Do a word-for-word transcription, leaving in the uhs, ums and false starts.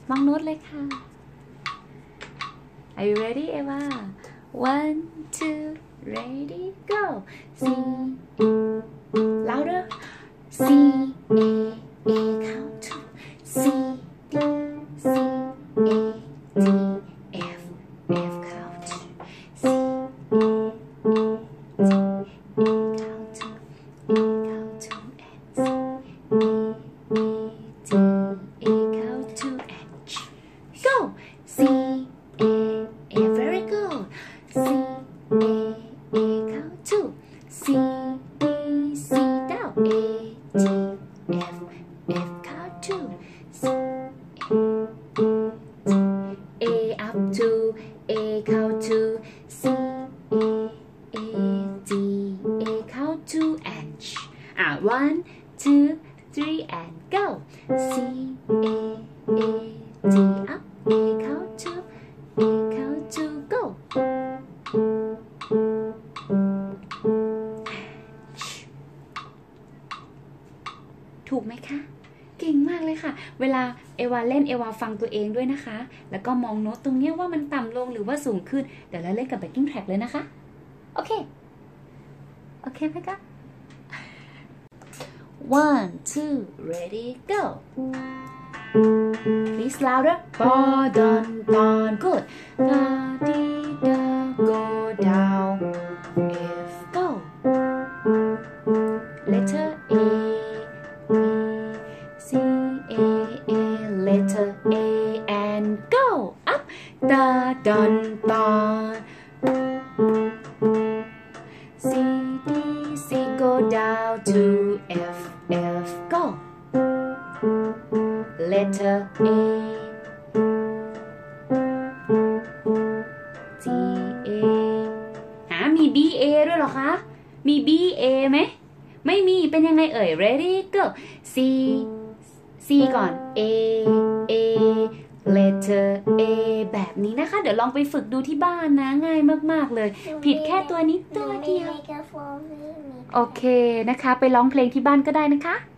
มองโน้ตเลยค่ะ Are you ready Eva one two ready go C louder C A A count to C D C A D F F count to C A A D count to E count to and C A A D A count to H go C A A very good C A A count to C D C down A G F F count to C A up to A count to C A A D A count to H ah one two three and go C A A D up A count to A count to goถูกไหมคะเก่งมากเลยค่ะเวลาเอวาเล่นเอวาฟังตัวเองด้วยนะคะแล้วก็มองโน้ตตรงนี้ว่ามันต่ำลงหรือว่าสูงขึ้นเดี๋ยวเราเล่นกับ backing track เลยนะคะโอเคโอเคไหมคะ one two ready go please louder ba don don good da di da go down F go letter A C A A letter A and go up da don don C D C go down to F F go letter A G A หามี B A ด้วยเหรอคะมี B A ไหมไม่มีเป็นยังไงเอ่ย ready go C C ก่อน A A letter A แบบนี้นะคะเดี๋ยวลองไปฝึกดูที่บ้านนะง่ายมากๆเลยผิดแค่ตัวนี้ตัวเดียวโอเคนะคะไปร้องเพลงที่บ้านก็ได้นะคะ